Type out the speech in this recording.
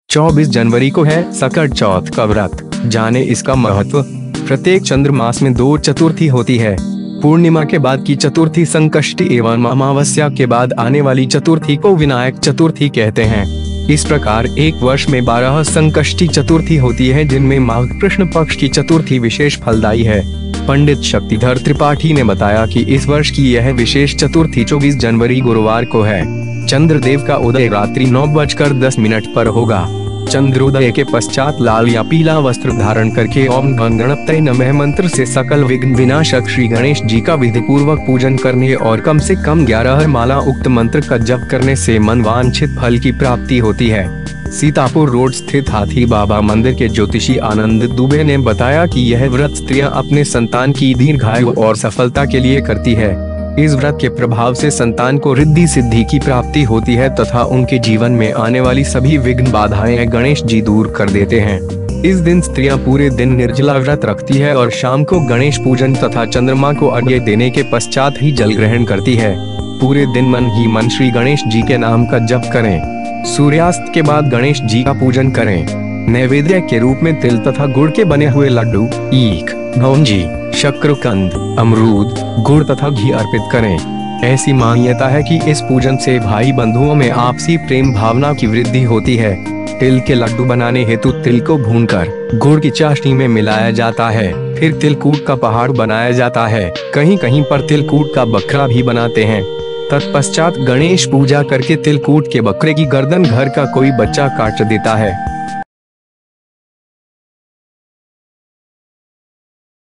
24 जनवरी को है सकट चौथ का व्रत। जाने इसका महत्व। प्रत्येक चंद्रमास में 2 चतुर्थी होती है। पूर्णिमा के बाद की चतुर्थी संकष्टी एवं अमावस्या के बाद आने वाली चतुर्थी को विनायक चतुर्थी कहते हैं। इस प्रकार एक वर्ष में 12 संकष्टी चतुर्थी होती है, जिनमें माघ कृष्ण पक्ष की चतुर्थी विशेष फलदायी है। पंडित शक्तिधर त्रिपाठी ने बताया कि इस वर्ष की यह विशेष चतुर्थी 24 जनवरी गुरुवार को है। चंद्रदेव का उदय रात्रि 9:10 पर होगा। चंद्रोदय के पश्चात लाल या पीला वस्त्र धारण करके ओम गणपतये नमः मंत्र से सकल विघ्न विनाशक श्री गणेश जी का विधि पूर्वक पूजन करने और कम से कम 11 माला उक्त मंत्र का जप करने से मनवांछित फल की प्राप्ति होती है। सीतापुर रोड स्थित हाथी बाबा मंदिर के ज्योतिषी आनंद दुबे ने बताया कि यह व्रत स्त्रियां अपने संतान की दीर्घायु और सफलता के लिए करती है। इस व्रत के प्रभाव से संतान को रिद्धि सिद्धि की प्राप्ति होती है तथा उनके जीवन में आने वाली सभी विघ्न बाधाएं गणेश जी दूर कर देते हैं। इस दिन स्त्रियां पूरे दिन निर्जला व्रत रखती है और शाम को गणेश पूजन तथा चंद्रमा को अर्घ्य देने के पश्चात ही जल ग्रहण करती है। पूरे दिन मन ही मन श्री गणेश जी के नाम का जप करें। सूर्यास्त के बाद गणेश जी का पूजन करें। नैवेद्य के रूप में तिल तथा गुड़ के बने हुए लड्डू, ईख, घौंजी, शक्करकंद, अमरूद, गुड़ तथा घी अर्पित करें। ऐसी मान्यता है कि इस पूजन से भाई बंधुओं में आपसी प्रेम भावना की वृद्धि होती है। तिल के लड्डू बनाने हेतु तिल को भूनकर गुड़ की चाशनी में मिलाया जाता है। फिर तिलकूट का पहाड़ बनाया जाता है। कहीं कहीं पर तिलकूट का बकरा भी बनाते हैं। तत्पश्चात गणेश पूजा करके तिलकूट के बकरे की गर्दन घर का कोई बच्चा काट देता है।